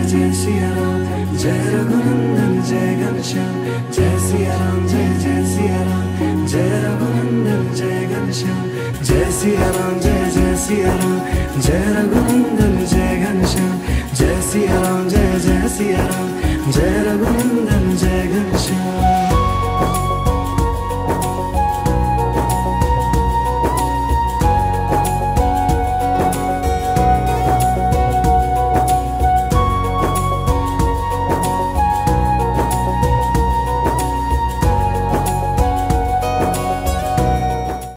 Jai Siya Ram, Jai Raghunandan Jai Ghanshyam, Jai Siya Ram Jai Siya Ram, Jai Raghunandan Jai Ghanshyam, Jai Siya Ram Jai Siya Ram, Jai Raghunandan Jai Ghanshyam, Jai Siya Ram